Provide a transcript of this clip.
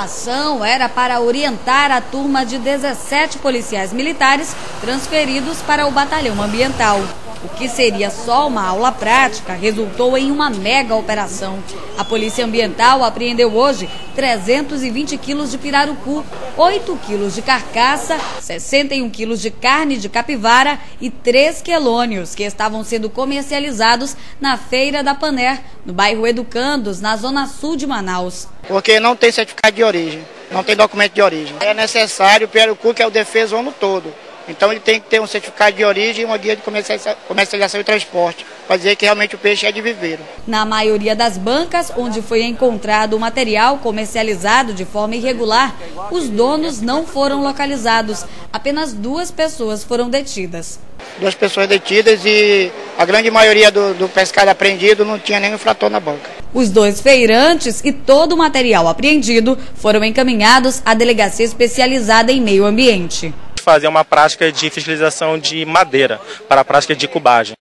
ação era para orientar a turma de 17 policiais militares transferidos para o batalhão ambiental. O que seria só uma aula prática resultou em uma mega operação. A Polícia Ambiental apreendeu hoje 320 quilos de pirarucu, 8 quilos de carcaça, 61 quilos de carne de capivara e 3 quelônios que estavam sendo comercializados na Feira da Paner, no bairro Educandos, na zona sul de Manaus. Porque não tem certificado de origem, não tem documento de origem. É necessário o pirarucu, que é o defesa o ano todo. Então ele tem que ter um certificado de origem e uma guia de comercialização e transporte, para dizer que realmente o peixe é de viveiro. Na maioria das bancas onde foi encontrado o material comercializado de forma irregular, os donos não foram localizados. Apenas 2 pessoas foram detidas. 2 pessoas detidas e a grande maioria do pescado apreendido não tinha nenhum infrator na banca. Os 2 feirantes e todo o material apreendido foram encaminhados à Delegacia Especializada em Meio Ambiente. Fazer uma prática de fiscalização de madeira para a prática de cubagem.